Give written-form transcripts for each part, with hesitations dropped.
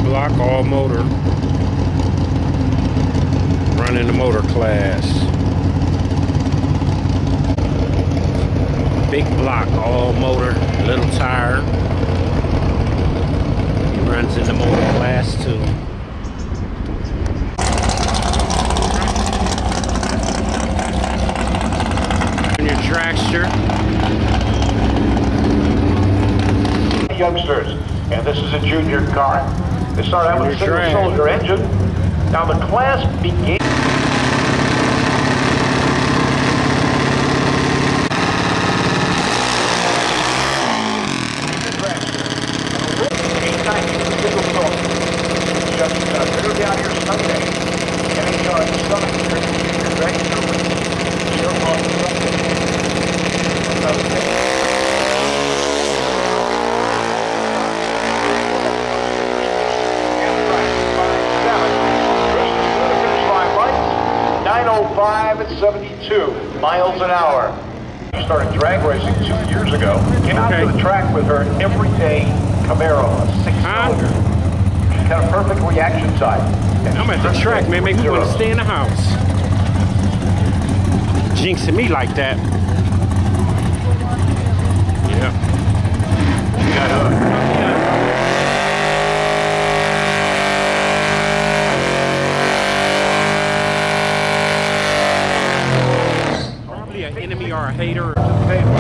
block, all motor. Running the motor class. Big block, all motor, little tire. He runs in the motor class too. And your dragster. Youngsters, and this is a junior car. They start out with a single-cylinder engine. Now the class begins. Down here Sunday, and he charged Sunday here in your dragster with your on Sunday. And 72 miles an hour. She started drag racing 2 years ago. Came out to the track with her everyday Camaro, a 6-cylinder. She's got a perfect reaction time. And I'm at the track, man. Make me want to stay in the house. Jinxing me like that. Yeah. You got her. An enemy or a hater. For a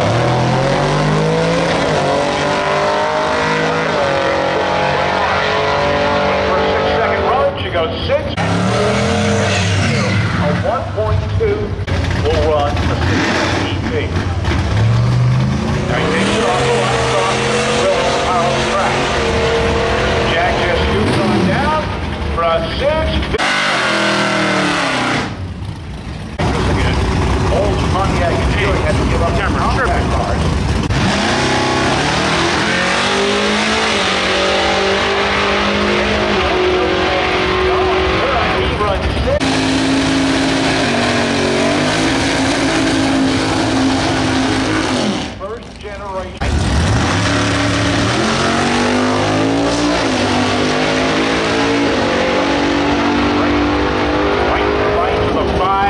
6-second run, she goes 6. A 1.2 will run a 6 EP. Now you take it off the line, power on the track. Jack just scoots on down for a 6. Old Pontiac Buick had to give up compact cars. He runs 6. First generation. Right to the 5.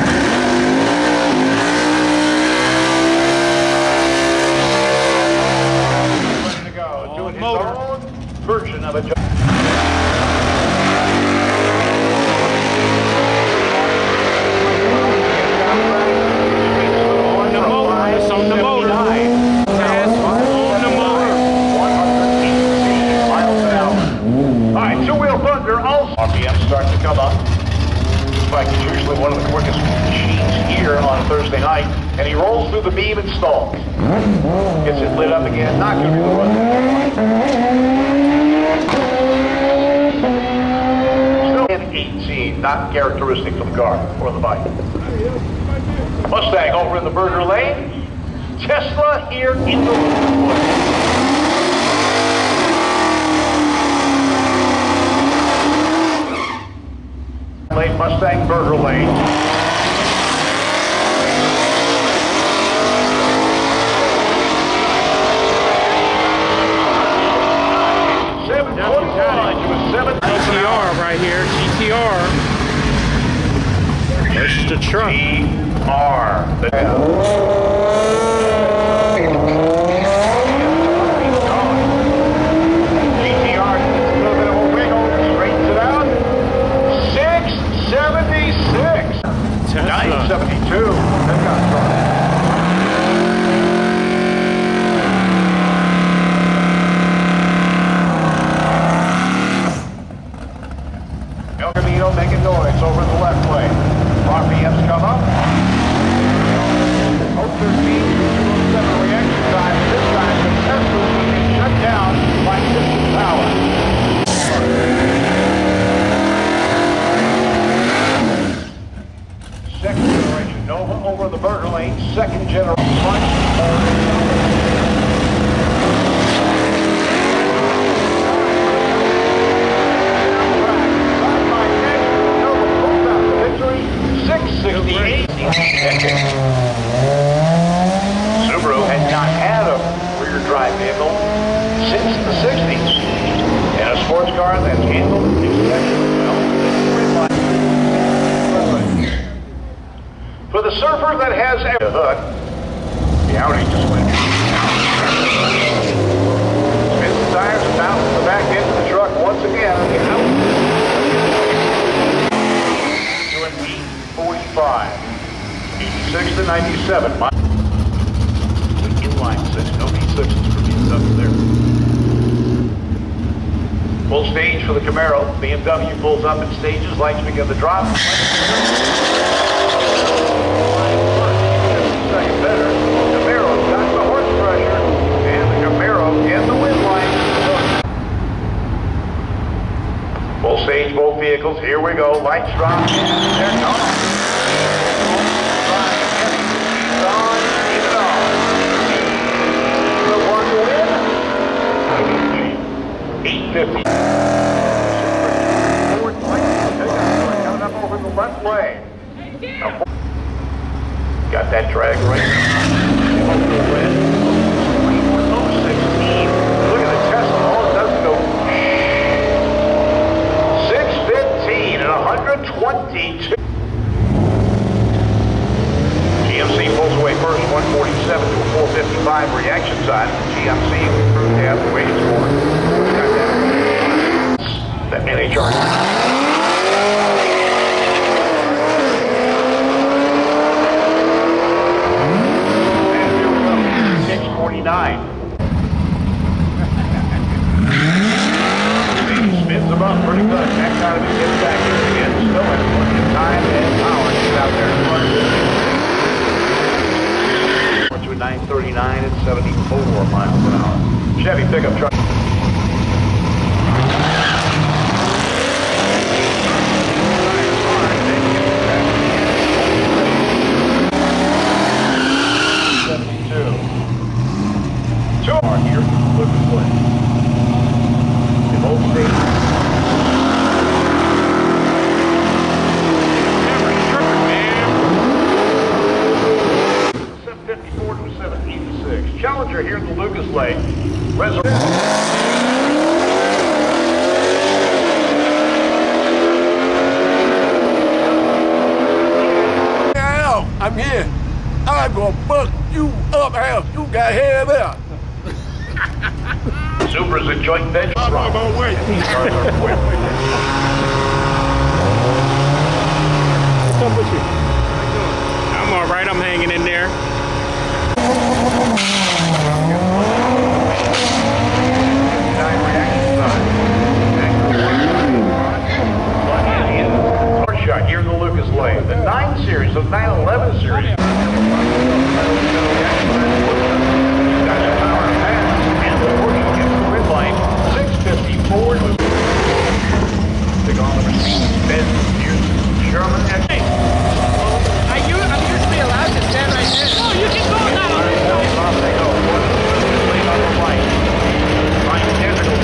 Version of a job. On the motor. It's on the motor. On the motor. 118 miles an hour. All right, two-wheel thunder also. RPM starting to come up. This bike is usually one of the quickest machines here on a Thursday night, and he rolls through the beam and stalls. Gets it lit up again. Not going to be the run. 18, not characteristic for the car or the bike. Mustang over in the burger lane. Tesla here in the lane. Mustang burger lane. GTR right here, GTR. There's the truck. GTR. GTR, a little bit of a wiggle, straightens it out. 676. 972. That got strong. Making noise over in the left lane. RPMs come up. 013, 207 reaction time. This time the Tesla's being shut down by piston power. Second generation Nova over in the burger lane. Second generation Punch. Subaru had not had a rear drive vehicle since the 60s. And a sports car that's handle the inspection well. For the surfer that has a hood, the Audi just went. Spins the tires and bounces the back end of the truck once again. Doing E45, 86 to 97. The inline 6, no V6s for BMW there. Full stage for the Camaro. BMW pulls up in stages, lights begin to drop. Second better. Camaro's got the horse pressure, and the Camaro in the wind line. Full stage, both vehicles. Here we go. Lights drop, and they're gone. The one to win. 850. Forward coming up over the left lane. Got that drag right now. 016. Look at the Tesla. All it does is go 615 and 122. GMC pulls away first, 147 to a 455 reaction time. GMC have the waiting for it. Got that NHR. 649. Spins them up pretty good. Next time he gets back here again. Still has plenty of time and power to get out there in front. Between 939 and 74 miles an hour. Chevy pickup truck. Here, look at play. In both states. Never tripping, man. 754 to 786. Challenger here in the Lucas Lake. I'm here. I'm gonna fuck you up, Al. You got hair there. Subaru's a joint venture. I'm on my way. What's up with you? I'm all right. I'm hanging in there. Shot here in the Lucas Lane. The 9 Series, the 911 Series. And the Porsche gets the red line. 654. Big on the Mercedes-Benz. Here's Sherman. I'm usually allowed to stand right there. No, you can go now. Off they go. Lane on the right. Line identical.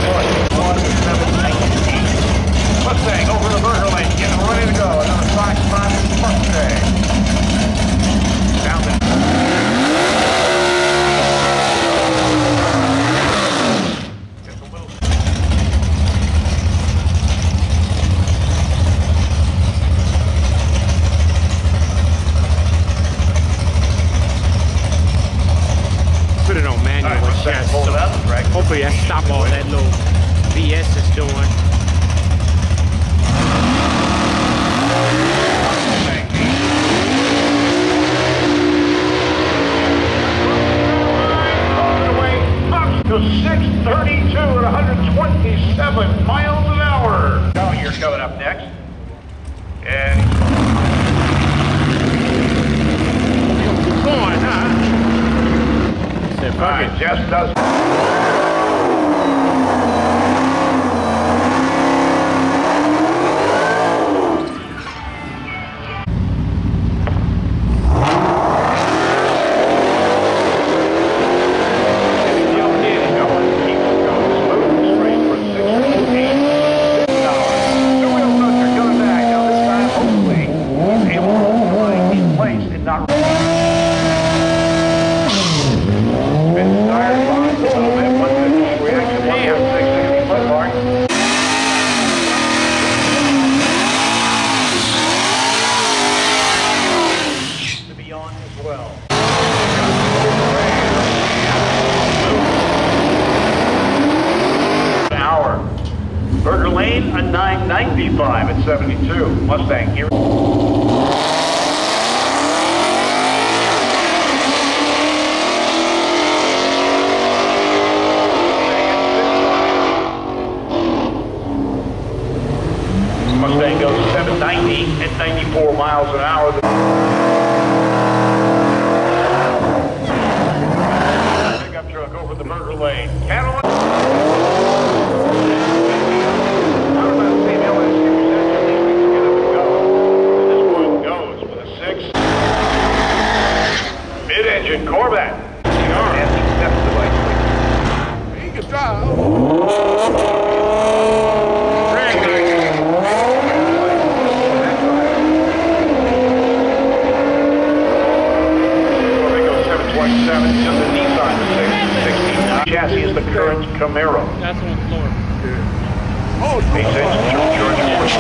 1718. Mustang over the burger lane. Getting ready to go. Another 5-5 Mustang. Down the Put it on manual. All right, Mustang pulled it out. Hopefully that stop all that little BS is doing. To 632 at 127 miles an hour. Now you're coming up next. And Keep going, huh? Said, fuck it. Jess does. Not 995 at 72. Mustang here. Mustang goes 790 at 94 miles an hour. Pickup truck over the burger lane. Cadillac. Mid-engine Corvette. He can drive. Just a Nissan 669. Chassis is the current Camaro. That's on the floor. Oh, Base engine, turbocharged.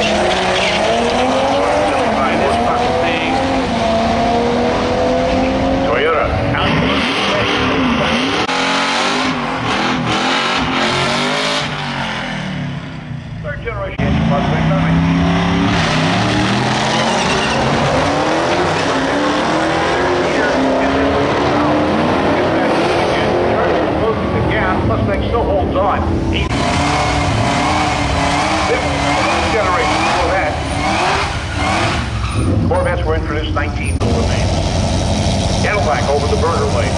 Toyota. Third generation Mustang coming. Mustang still holds on. This generation Corvette. Corvettes were introduced 19 remains. Cadillac over the burger lane.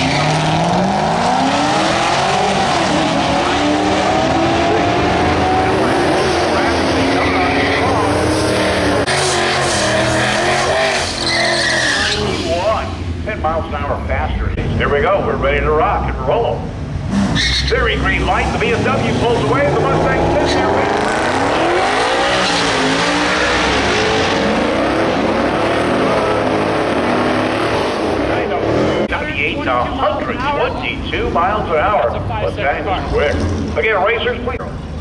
Miles an hour faster. Here we go. We're ready to rock and roll. Very green light. The BMW pulls away. The Mustang sits there. 98 to 122 miles an hour. Mustang is quick. Again, racers, please.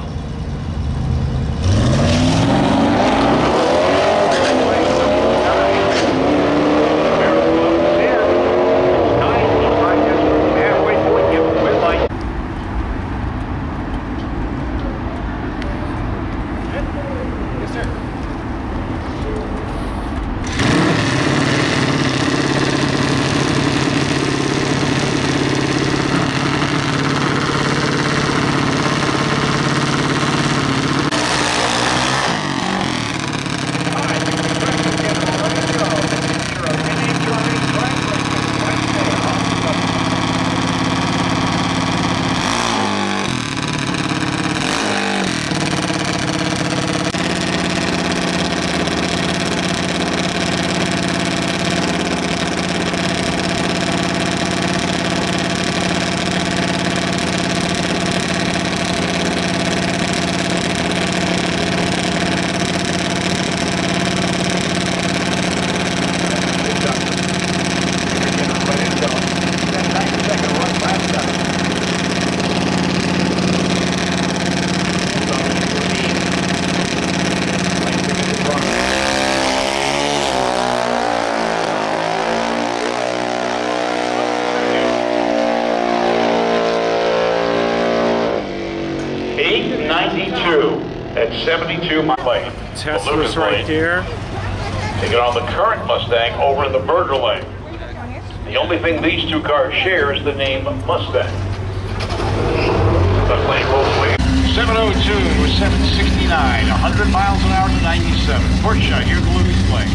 At 72 mile lane. Tesla's right there. Taking on the current Mustang over in the burger lane. The only thing these two cars share is the name Mustang. The lane rolls away. 702 or 769, 100 miles an hour to 97. Porsche, here's the Lucas plane.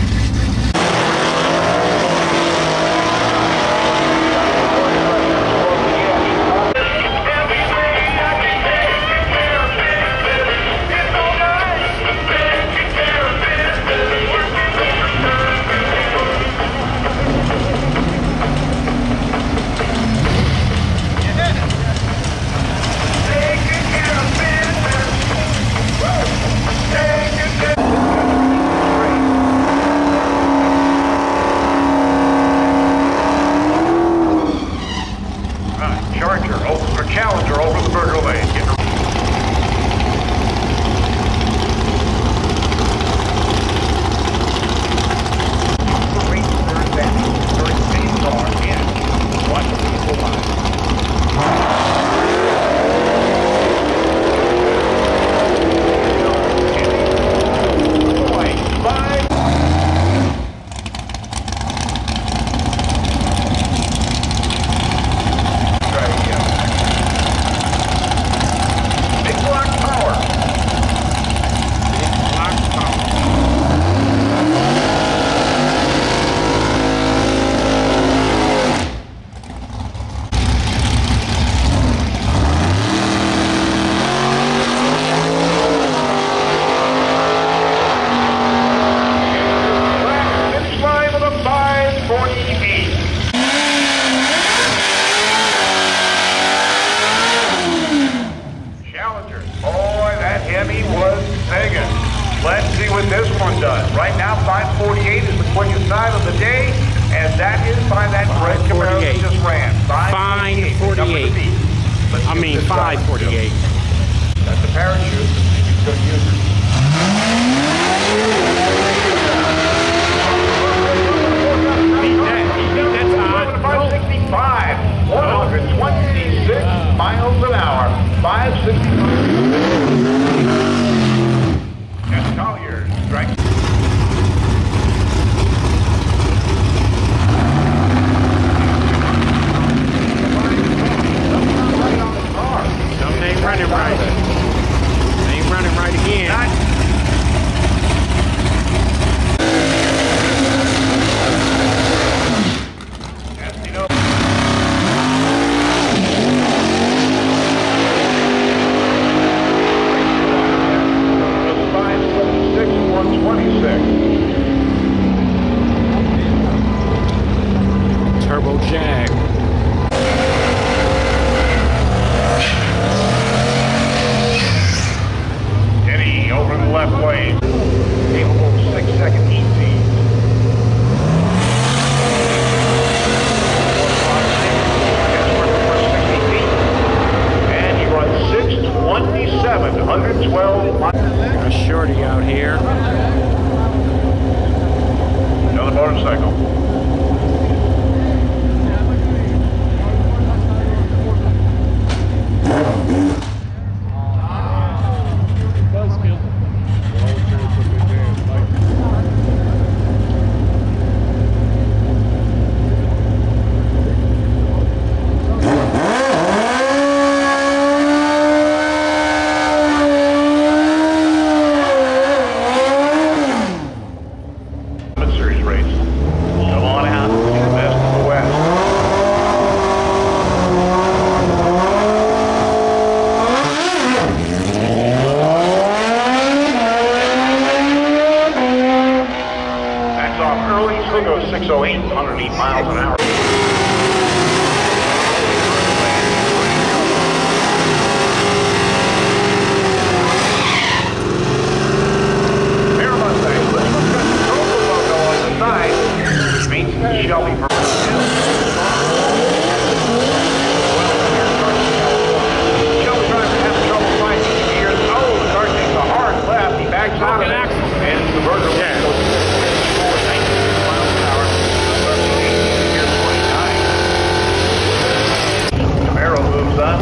Hagen. Let's see what this one does. Right now, 5:48 is the quickest time of the day, and that is by that red Camaro that just ran. 5:48. I mean 5:48. That's a parachute. You could use it. Beat that time. 565, 126 miles an hour. 565. And Collier's strike. Something ain't running right. Ain't running right again. Turbo Jag. Eddie over the left lane. Capable of 6-second heat speed. And he runs 6:27, 112 miles. Got a shorty out here. Another motorcycle. Series race. Come on out. See the best of the West. That's off early. Still goes 608, 108 miles an hour. Shelby from Shelby driver having trouble finding the gears. Oh, the car takes a hard left. He backs out of it. And it's the burger. Yeah. 19 miles an hour. Gear 29. Camaro moves up.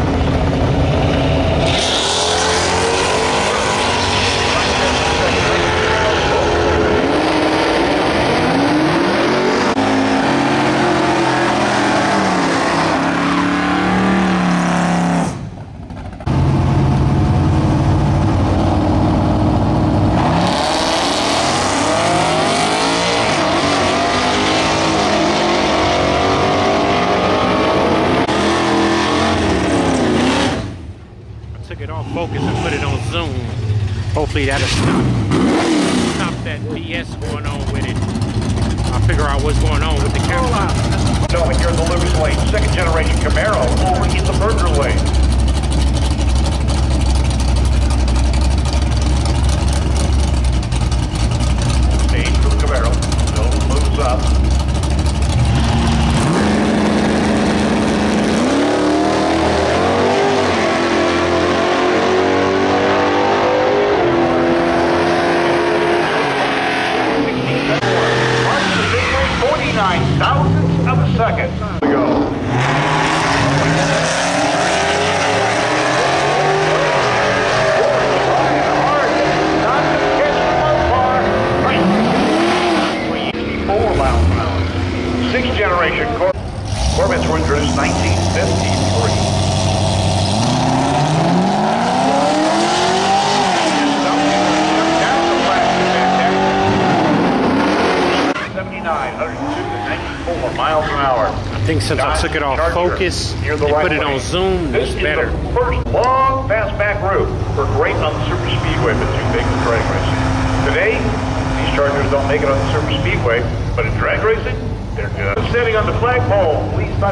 Took it off focus and put it on zoom. Hopefully that'll stop that BS going on with it. I'll figure out what's going on with the camera. No, and you're in the Liberty lane. Second generation Camaro over in the burger lane. Stage for the Camaro. Still moves up. Thousandths of a second to go. Sixth generation Corvettes were introduced 1953. Miles an hour. I think since I took it off focus and put it on zoom, it's better. This is the first long fastback route for great on the super speedway, but too big for drag racing. Today, these Chargers don't make it on the super speedway, but in drag racing, they're good. Standing on the flagpole, please not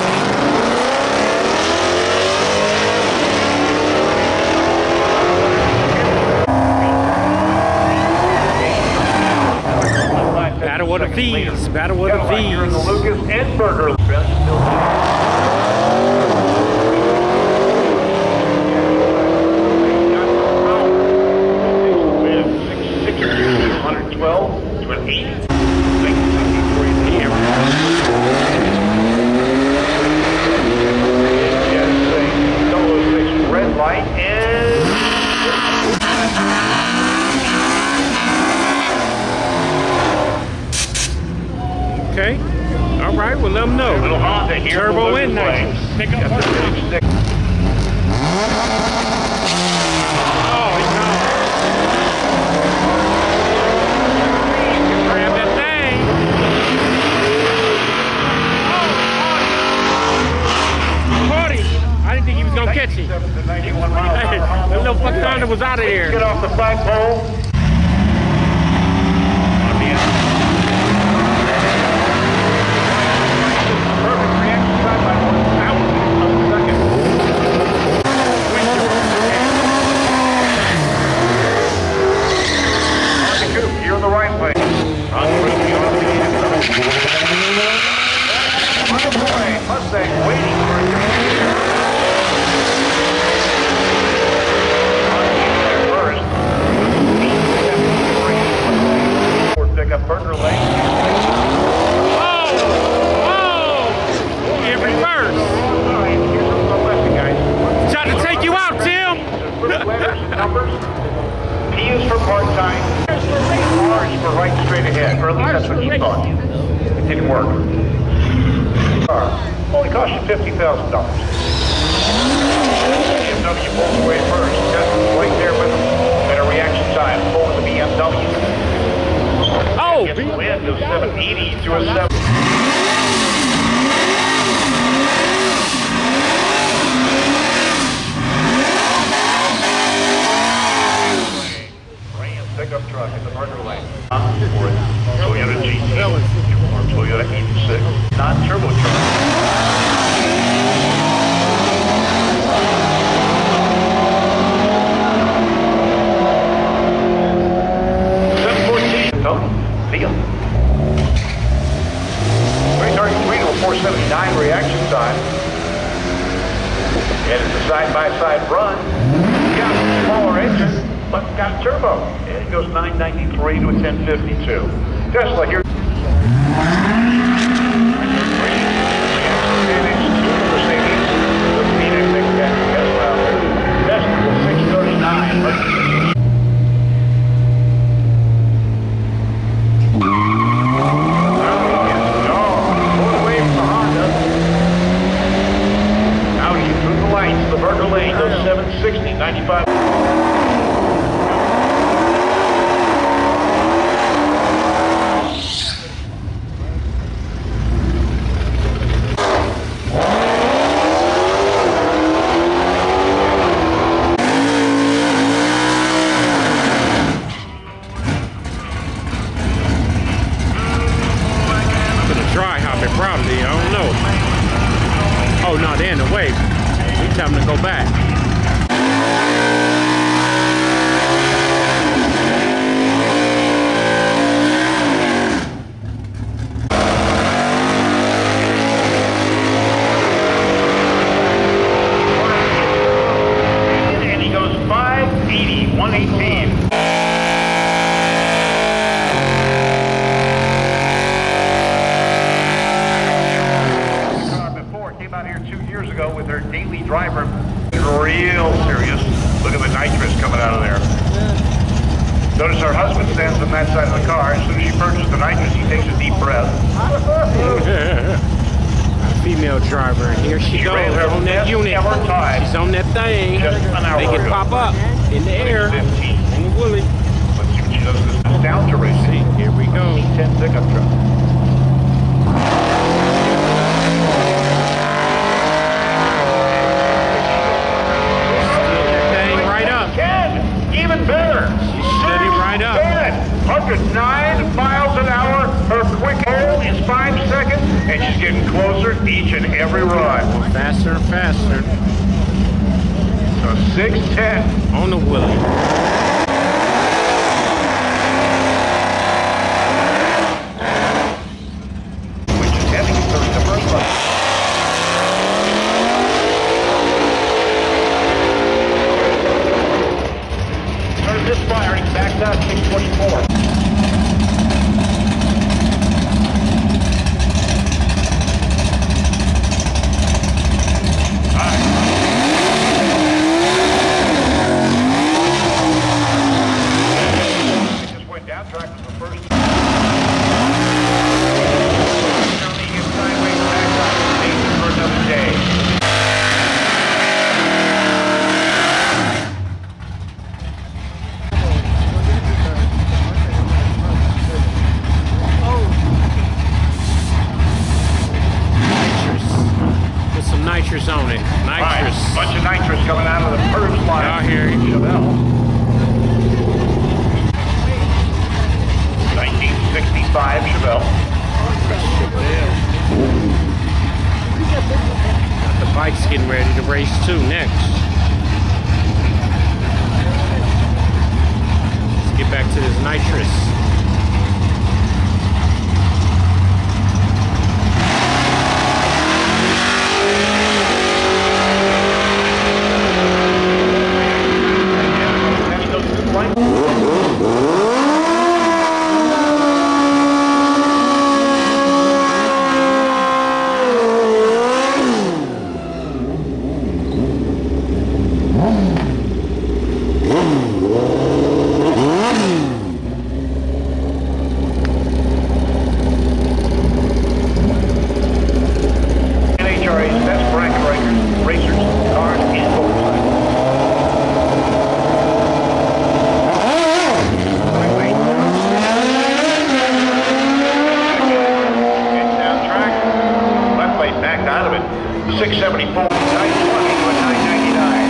stand. of the V's. Battle of the Cadillac here in the V's. Lucas and Burger. Okay. All right. Well, let them know. Little Honda here. Turbo and nitrous. Pick up the Oh, it's gone. Grab that thing. Oh, caught him. I didn't think he was gonna catch him. Hey, that little fuck Honda was out of there. Get off the flagpole. Only cost you $50,000. BMW pulls away first. Just right there with them. Better reaction time. Pulling the BMW. Oh! Gets the win. Goes 780 to a 7. Pickup truck in the burger lane. For Toyota GT or Toyota 86 non-turbo truck. 714. Tony, Theo. 333 to a 479 reaction time. And it's a side-by-side run. Got a smaller engine, but got turbo. And it goes 993 to a 1052. Tesla here. Tesla 639. Audi through the lights, the burger lane goes 760, 95. Probably, I don't know. Oh no, they're in the way. We tell them to go back. And he goes 580, 118. With her daily driver, real serious. Look at the nitrous coming out of there. Notice her husband stands on that side of the car. As soon as she purchases the nitrous, he takes a deep breath. Female driver, and here she goes on that unit. She's on that thing. They can pop up in the air. 15. On the Willie. Let's see what she does this down to racing. Here we go. 10 pickup truck. Even better. She's steady right up. 109 miles an hour. Her quick hole is 5 seconds, and she's getting closer each and every run. Faster and faster. So 610 on the Willie. misfiring, backed out 624. Nitrous on it. Nitrous. Right. Bunch of nitrous coming out of the first line. I hear you. 1965 Chevelle. Got the bikes getting ready to race too next. Let's get back to this nitrous. Out of it, 674, 920 to a 999.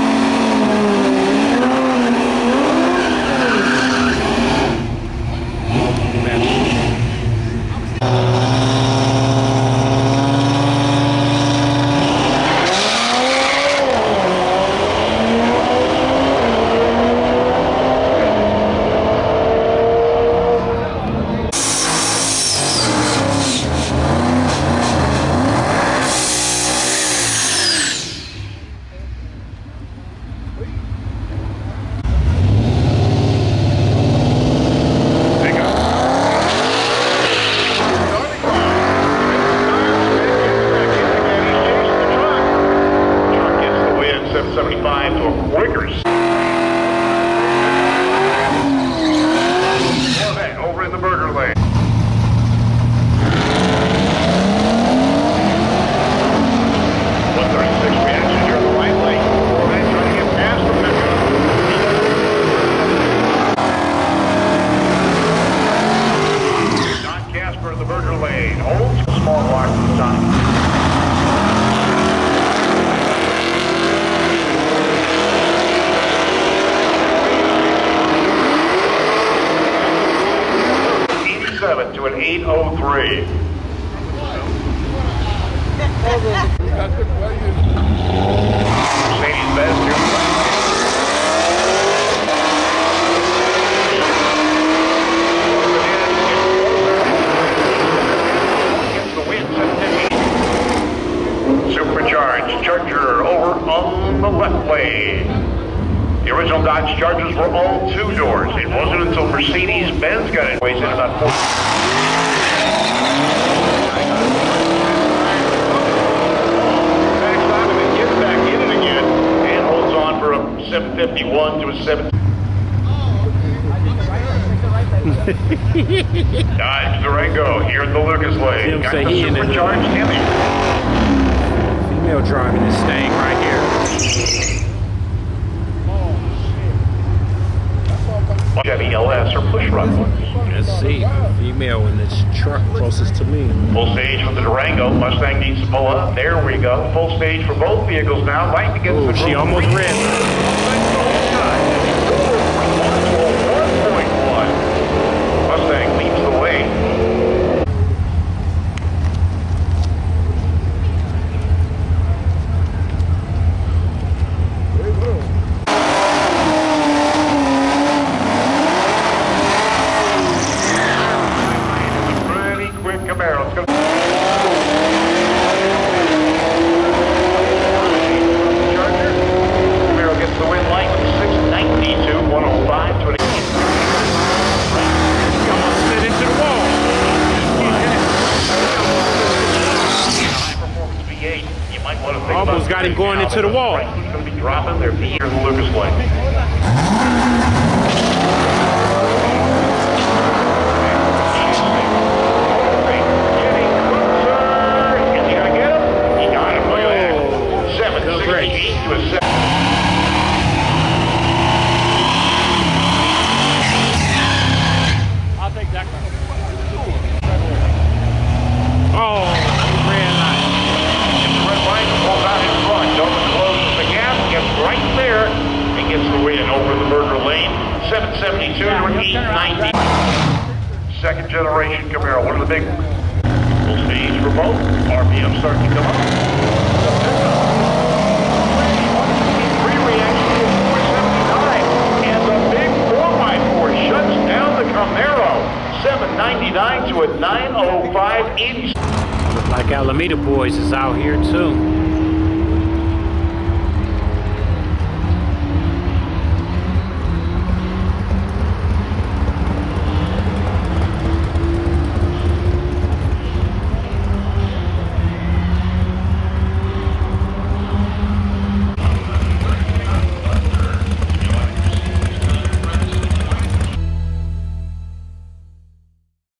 Over in the burger lane. Reaction here in the right lane. Corvette trying to get past the pickup. Don Casper in the burger lane. Holds a small block from the top. To an 803. Mercedes-Benz here. Gets the win, 750. Supercharged Charger over on the left lane. The original Dodge Chargers were all two doors. It wasn't until Mercedes-Benz got it. Weighs in about 4. Backs out of it, gets back in it again, and holds on for a 751 to a 7. Dodge Durango here in the Lucas lane. Got the supercharged Hemi. Female driving this thing right here. Chevy LS or push rod ones. Let's see. Female in this truck closest to me. Full stage for the Durango. Mustang needs to pull up. There we go. Full stage for both vehicles now. Light against the she almost ran. 1.1. Mustang leads the way. Camaro gets the win light with 690. got him going into the wall. Franklin's going to be dropping their feet here in the Lucas lane. Getting closer. Is he going to get him? He got him. Look at that. 768 to a 7. I'll take that car. Oh, red light. Gets the red light, pulls out in front. Dover closes the gap, gets right there, and gets the win over the Burger Lane. 772 to 890. Second generation Camaro, one of the big full stage remote. RPM starting to come up. Pre-reaction to 479, and the big 4x4 shuts down the Camaro. 799 to a 905.80. Look like Alameda Boys is out here too.